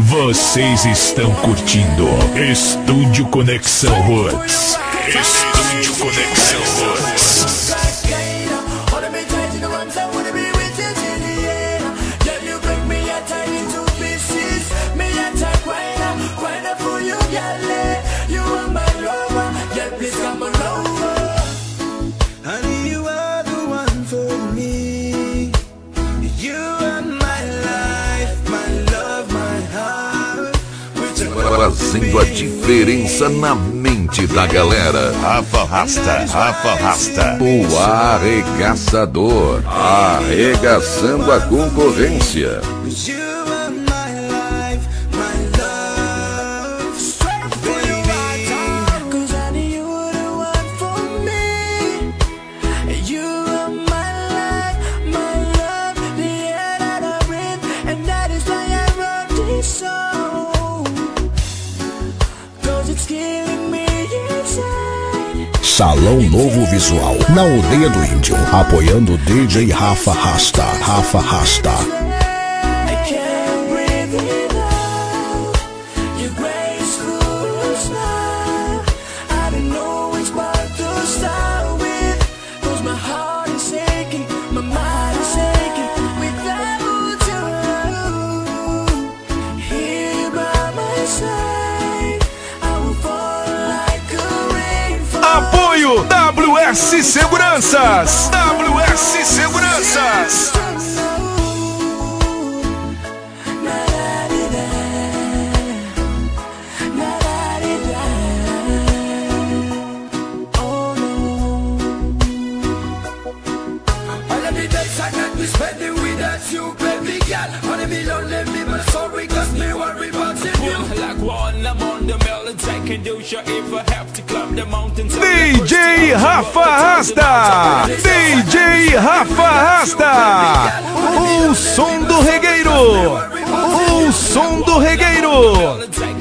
Vocês estão curtindo Estúdio Conexão Roots. Estúdio Conexão Roots. Fazendo a diferença na mente da galera. Rafa Rasta. O arregaçador, arregaçando a concorrência. Salão Novo Visual, na Aldeia do Índio, apoiando o DJ Rafa Rasta. Apoio WS Seguranças. WS Seguranças. DJ Rafa Rasta. DJ Rafa Rasta. O som do regueiro. O som do regueiro.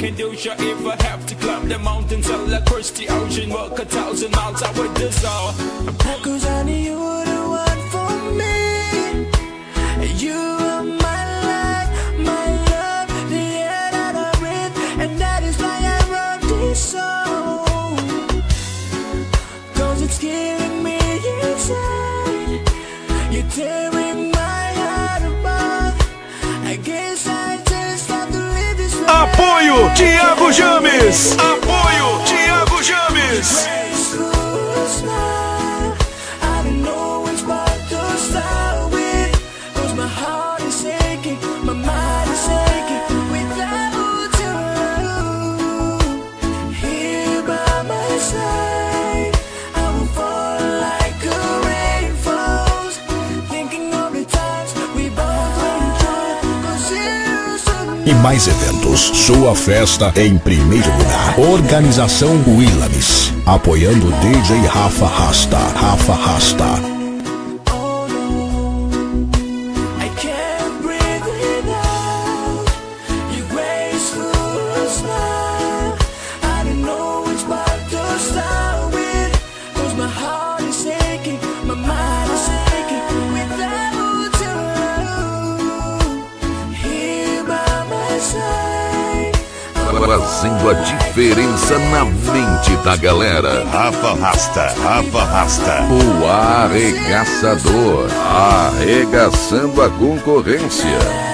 Apoio Thiago James. Apoio Thiago James. E mais eventos, sua festa em primeiro lugar. Organização Willamis, apoiando o DJ Rafa Rasta. Fazendo a diferença na mente da galera. Rafa Rasta. O arregaçador, arregaçando a concorrência.